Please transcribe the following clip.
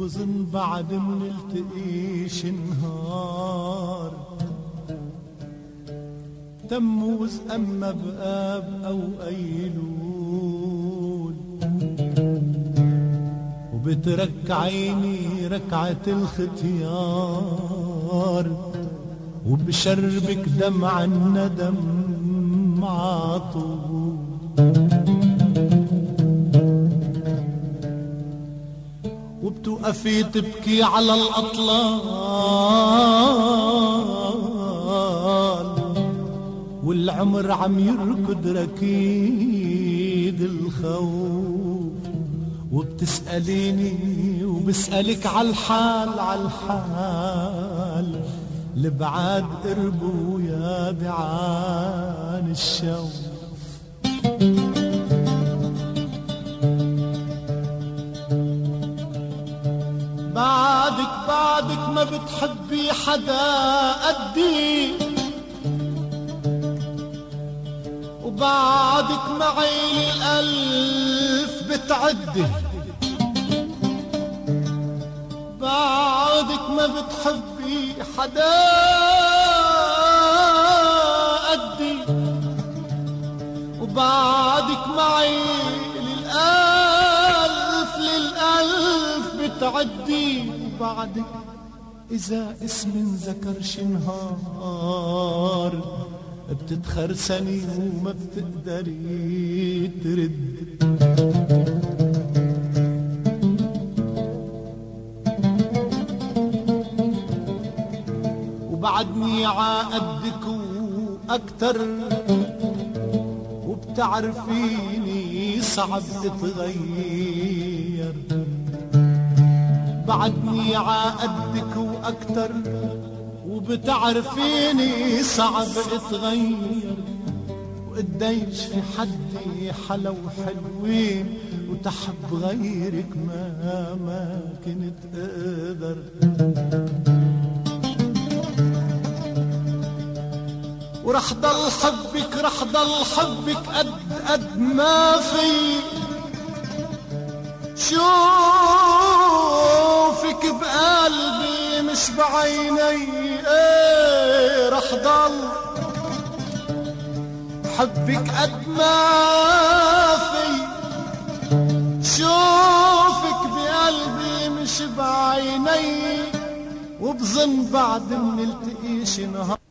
وبظن بعد منلتقيش نهار تموز أما بآب أو أيلول، وبترك عيني ركعة الختيار، وبشربك دمع الندم عطول. وبتوقفي تبكي على الأطلال، والعمر عم يركض ركيد الخوف، وبتسأليني وبسألك عالحال عالحال، لبعاد قربوا يا بعان الشوف. بعدك ما بتحبي حدا قدي، وبعدك معي الألف بتعدي، بعدك ما بتحبي حدا قدي، وبعدك معي للألف بتعدي، وبعدك إذا اسم ذكرش نهار بتتخرسني وما بتقدري ترد. وبعدني عقدك وأكتر، وبتعرفيني صعب اتغير. بعدني عقدك وأكتر، وبتعرفيني صعب اتغير. وقديش في حدي حلو حلوين، وتحب غيرك ما كنت اقدر. ورح ضل حبك قد ما في، شوفك بقلبي مش بعيني. ايه رح ضل حبك قد ما في، شوفك بقلبي مش بعيني، وبظن بعد منلتقيش نهار.